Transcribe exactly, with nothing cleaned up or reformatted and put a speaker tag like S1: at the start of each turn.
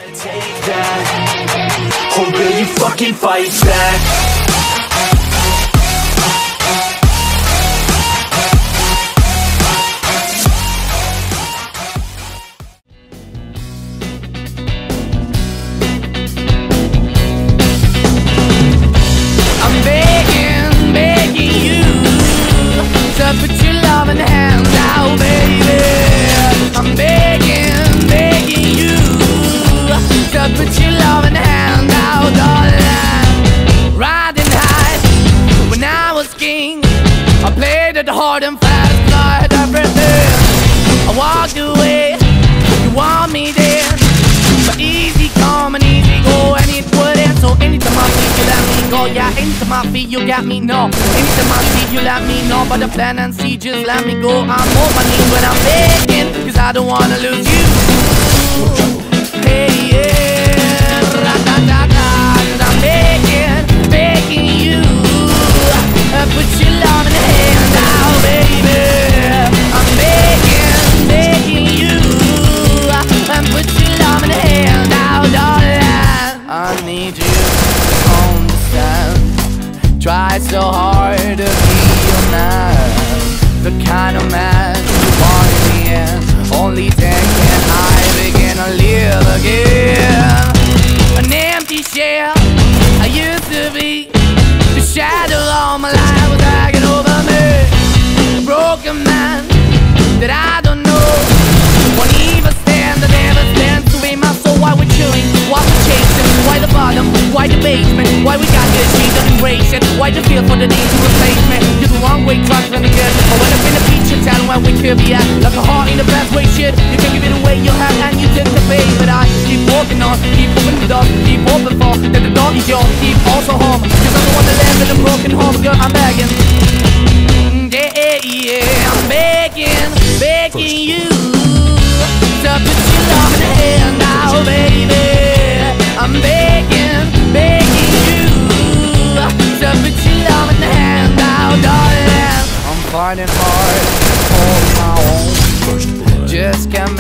S1: Take that, or will you fucking fight back?
S2: Put your love in the hand now, baby. I'm begging, begging you to put your love in the hand now, darling. Riding high when I was king, I played it hard and fast, tried everything. I walked away, you want me there, but easy come and easy go, and it wouldn't. So anytime I see you, let me go. Yeah, anytime I feel you got me, no. Anytime I see you, let me know. But the plan and see, just let me go. I'm on my knees when I'm begging, cause I don't wanna lose you. Hey, yeah, ra-da-da-da. Cause I'm begging, begging you uh, put your love in the hand now, baby. I'm begging, begging you uh, put your love in the hand now, darling. I need you to understand. Try so hard to be your man, the kind of man you want in the end. Only then can I begin to live again. An empty shell I used to be, the shadow of my life was hanging over me. A broken man that I don't know won't even stand, I never stand to be my soul. Why we're chilling, why we're chasing, why the bottom, why the basement, why we got this, she doesn't embrace it. Why the feel for the need to replace me? You're the wrong way, trying to the good. I went up in a feature town where we could be at, like a heart in the best way, shit. You can give it away, you have, and you take the pay. But I keep walking on, keep moving the door, keep open for that the dog is yours, keep also home. Cause I'm the one that lives in a broken home, girl, I'm begging. Yeah, yeah, yeah, I'm begging, begging you to put your love in the hand now, baby. I'm begging, begging you to put your love in the hand now, darling. I'm fighting hard to hold my own, just can't